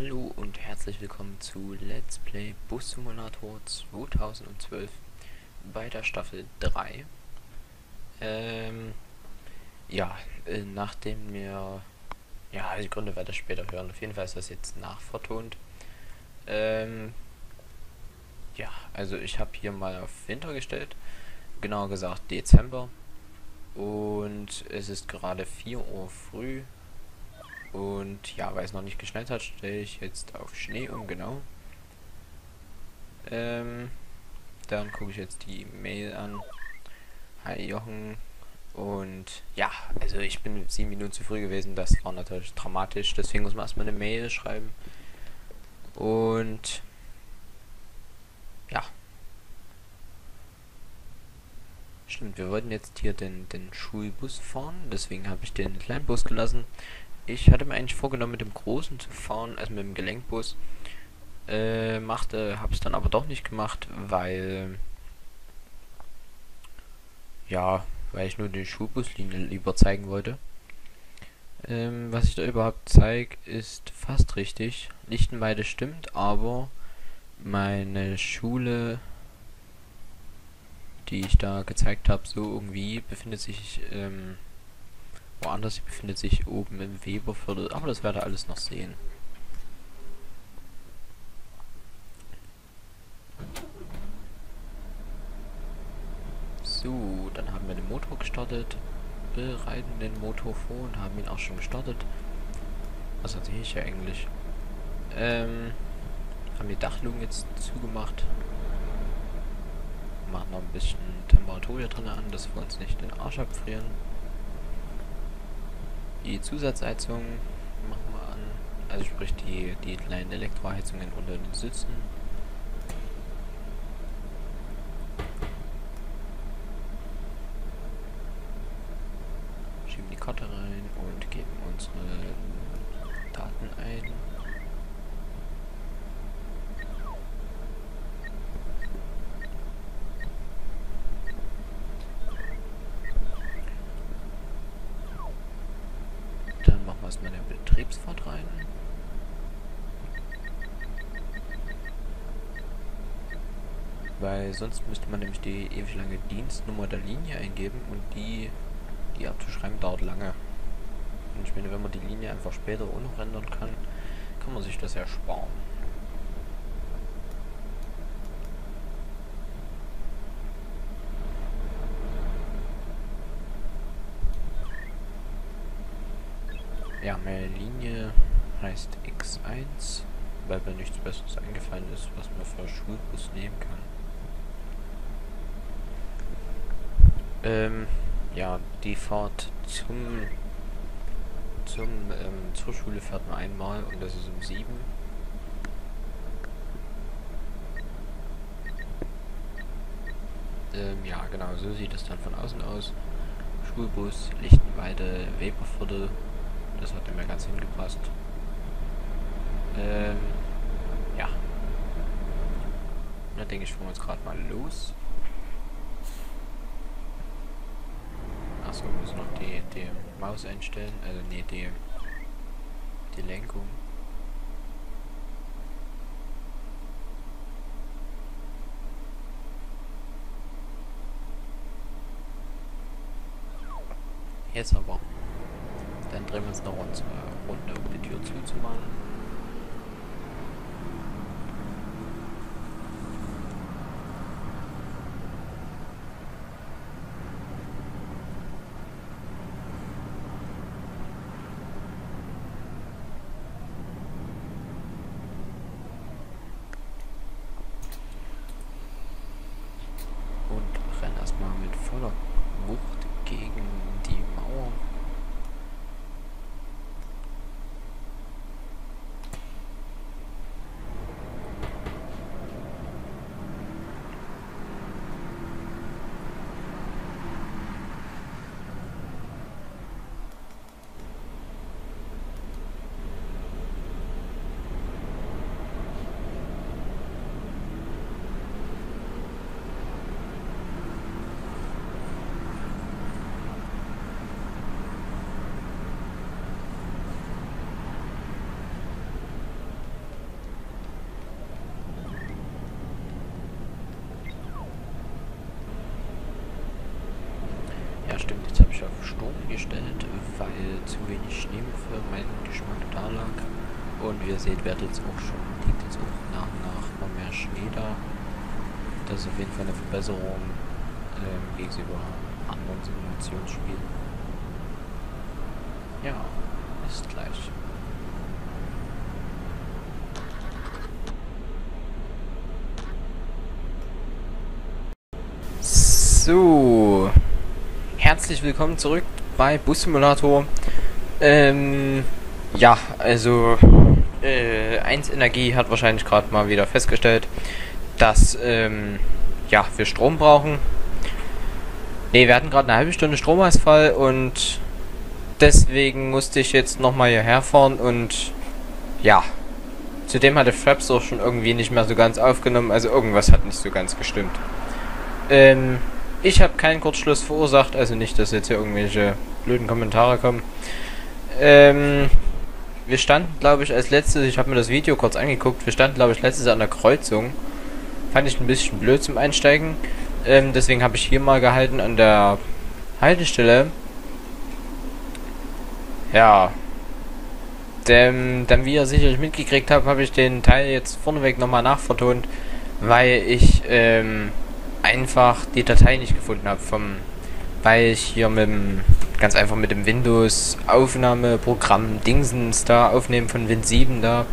Hallo und herzlich willkommen zu Let's Play Bus Simulator 2012 bei der Staffel 3. Ja, nachdem mir... Ja, die Gründe werde ich später hören. Auf jeden Fall ist das jetzt nachvertont. Ja, also ich habe hier mal auf Winter gestellt. Genauer gesagt Dezember. Und es ist gerade 4 Uhr früh. Und ja, weil es noch nicht geschneit hat, stelle ich jetzt auf Schnee um, genau. Dann gucke ich jetzt die Mail an. Hi Jochen. Und ja, also ich bin 7 Minuten zu früh gewesen. Das war natürlich dramatisch. Deswegen muss man erstmal eine Mail schreiben. Und ja. Stimmt, wir wollten jetzt hier den Schulbus fahren. Deswegen habe ich den kleinen Bus gelassen. Ich hatte mir eigentlich vorgenommen, mit dem großen zu fahren, also mit dem Gelenkbus. Habe es dann aber doch nicht gemacht, weil ich nur die Schulbuslinie lieber zeigen wollte. Was ich da überhaupt zeige, ist fast richtig. Lichtenweide stimmt, aber meine Schule, die ich da gezeigt habe, so irgendwie befindet sich woanders. Sie befindet sich oben im Weberviertel, aber das werdet ihr alles noch sehen. So, dann haben wir den Motor gestartet, bereiten den Motor vor und haben ihn auch schon gestartet. Was erzähle ich ja eigentlich? Haben die Dachluken jetzt zugemacht. Machen noch ein bisschen Temperatur hier drin an, dass wir uns nicht den Arsch abfrieren. Die Zusatzheizung machen wir an. Also sprich die kleinen Elektroheizungen unter den Sitzen. Schieben die Karte rein und geben unsere Daten ein. Dann machen wir erstmal eine Betriebsfahrt rein. Weil sonst müsste man nämlich die ewig lange Dienstnummer der Linie eingeben und die abzuschreiben dauert lange. Und ich meine, wenn man die Linie einfach später auch noch ändern kann, kann man sich das ersparen. Ja, meine Linie heißt X1, weil mir nichts Besseres eingefallen ist, was man für Schulbus nehmen kann. Ja, die Fahrt zur Schule fährt man einmal und das ist um 7. Ja, genau, so sieht es dann von außen aus. Schulbus, Lichtenweide, Weberviertel. Das hat mir ganz hingepasst. Ja. Da denke ich, fahren wir jetzt gerade mal los. Achso, wir müssen noch die Maus einstellen. Also nee, die Lenkung. Jetzt aber. Dann drehen wir uns noch unsere Runde, um die Tür zuzumachen. Und rennen erstmal mit voller Wucht gegen die Mauer. gestellt, weil zu wenig Schnee für meinen Geschmack da lag. Und wie ihr seht, liegt jetzt auch nach und nach noch mehr Schnee da. Das ist auf jeden Fall eine Verbesserung gegenüber anderen Simulationsspielen. Ja, ist gleich. So, herzlich willkommen zurück bei Bus Simulator. Ja, also 1 Energie hat wahrscheinlich gerade mal wieder festgestellt, dass ja, wir Strom brauchen. Ne, wir hatten gerade eine halbe Stunde Stromausfall und deswegen musste ich jetzt nochmal hierher fahren und ja, zudem hatte Fraps auch schon irgendwie nicht mehr so ganz aufgenommen, also irgendwas hat nicht so ganz gestimmt. Ich habe keinen Kurzschluss verursacht, also nicht, dass jetzt hier irgendwelche blöden Kommentare kommen. Wir standen, glaube ich, als letztes, ich habe mir das Video kurz angeguckt, wir standen, glaube ich, letztes an der Kreuzung. Fand ich ein bisschen blöd zum Einsteigen. Deswegen habe ich hier mal gehalten an der Haltestelle. Ja. Dann, wie ihr sicherlich mitgekriegt habt, habe ich den Teil jetzt vorneweg nochmal nachvertont, weil ich einfach die Datei nicht gefunden habe, weil ich hier ganz einfach mit dem Windows Aufnahmeprogramm Dingsens da aufnehmen von Win 7 da.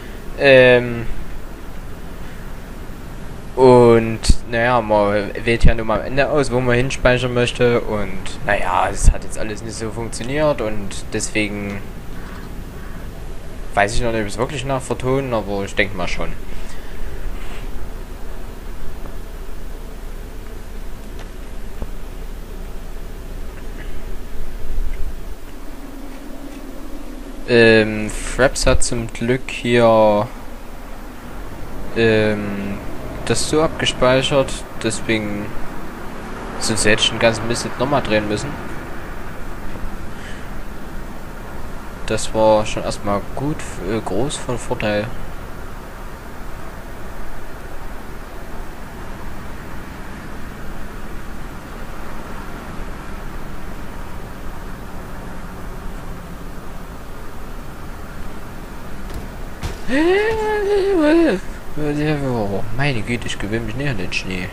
Und naja, man wählt ja nur mal am Ende aus, wo man hinspeichern möchte, und naja, es hat jetzt alles nicht so funktioniert und deswegen weiß ich noch nicht, ob ich es wirklich nachvertonen, aber ich denke mal schon. Fraps hat zum Glück hier das so abgespeichert, deswegen sonst hätte ich den ganzen Mist jetzt nochmal drehen müssen. Das war schon erstmal gut, groß von Vorteil. Oh, meine Güte, ich gewöhne mich nicht an den Schnee.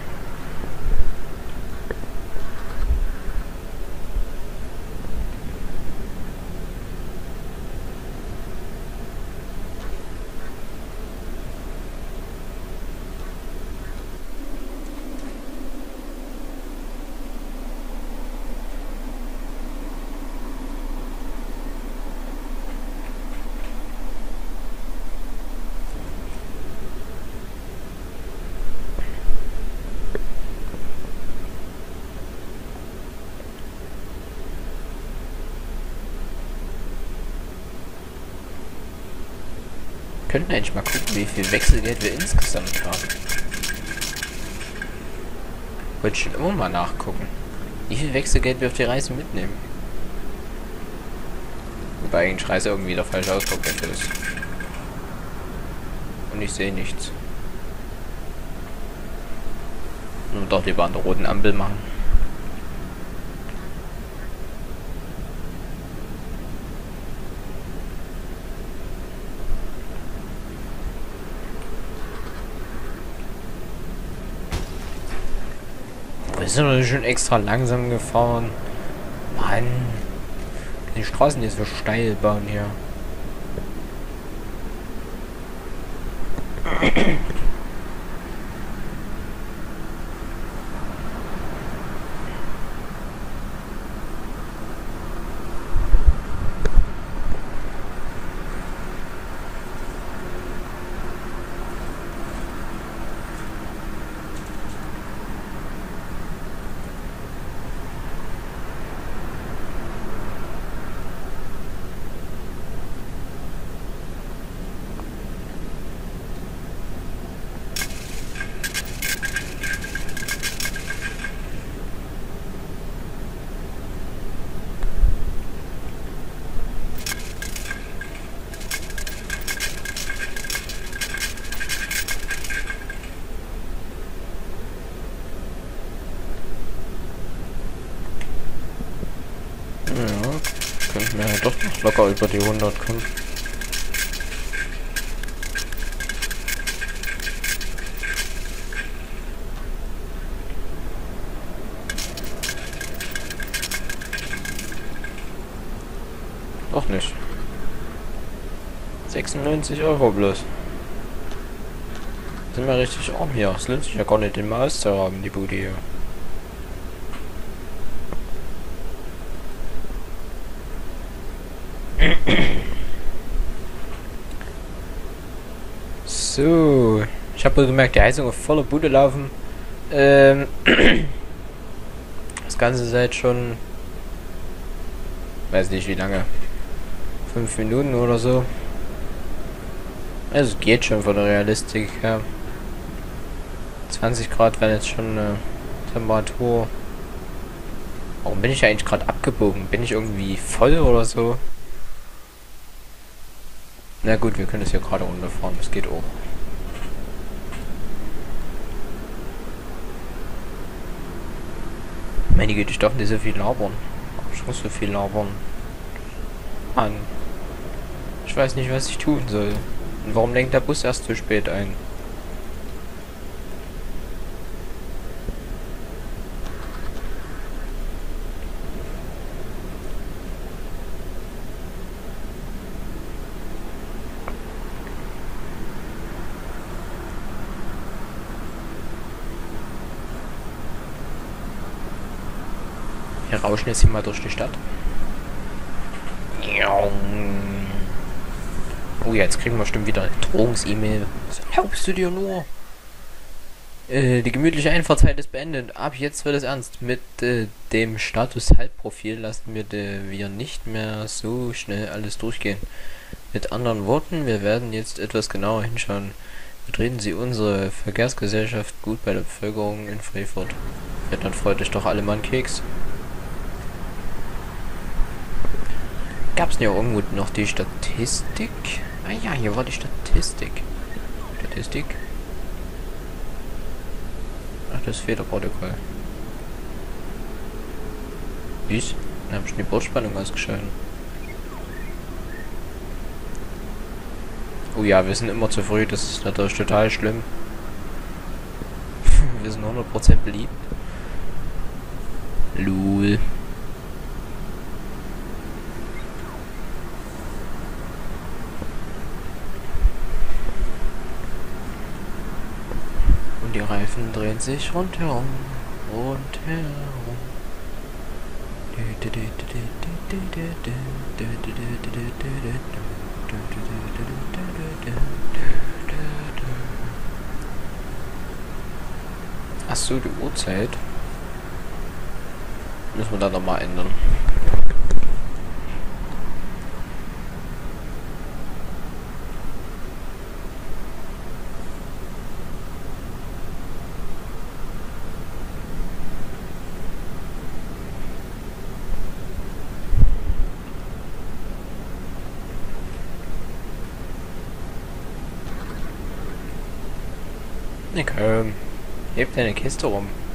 Könnten eigentlich mal gucken, wie viel Wechselgeld wir insgesamt haben. Wollte ich schon immer mal nachgucken, wie viel Wechselgeld wir auf die Reise mitnehmen. Wobei eigentlich Reise irgendwie der falsche Ausdruck dafür ist. Und ich sehe nichts. Nur doch lieber an der roten Ampel machen. Wir sind doch schon extra langsam gefahren. Mann. Die Straßen hier so steil bauen hier. Ja, doch noch locker über die 100 kommen. Doch nicht. 96 Euro bloß. Sind wir richtig arm hier. Es lohnt sich ja gar nicht, den mal auszuhaben, die Bude hier. So. Ich habe gemerkt, die Heizung auf voller Bude laufen. Das Ganze seit schon... Weiß nicht wie lange. 5 Minuten oder so. Also es geht schon von der Realistik her. 20 Grad wären jetzt schon eine Temperatur. Warum bin ich eigentlich gerade abgebogen? Bin ich irgendwie voll oder so? Na gut, wir können es hier gerade runterfahren. Das geht auch. Meine Güte, ich darf nicht so viel labern. Ich muss so viel labern. Mann. Ich weiß nicht, was ich tun soll. Und warum lenkt der Bus erst zu spät ein? Wir rauschen jetzt hier mal durch die Stadt. Oh, jetzt kriegen wir bestimmt wieder eine Drohungs-E-Mail. Was erlaubst du dir nur? Die gemütliche Einfahrtzeit ist beendet. Ab jetzt wird es ernst. Mit dem Status-Halbprofil lassen wir nicht mehr so schnell alles durchgehen. Mit anderen Worten, wir werden jetzt etwas genauer hinschauen. Vertreten Sie unsere Verkehrsgesellschaft gut bei der Bevölkerung in Freefurt. Ja, dann freut euch doch alle mal einen Keks. Gab es denn ja irgendwo noch die Statistik? Ah ja, hier war die Statistik. Statistik? Ach, das Fehlerprotokoll. Wie? Dann habe ich die Bordspannung ausgeschaltet. Oh ja, wir sind immer zu früh, das ist natürlich total schlimm. Wir sind 100% beliebt. Lul. Und die Reifen drehen sich rundherum. Rundherum. Achso, die Uhrzeit. Müssen wir da nochmal ändern. Komm, heb deine Kiste rum.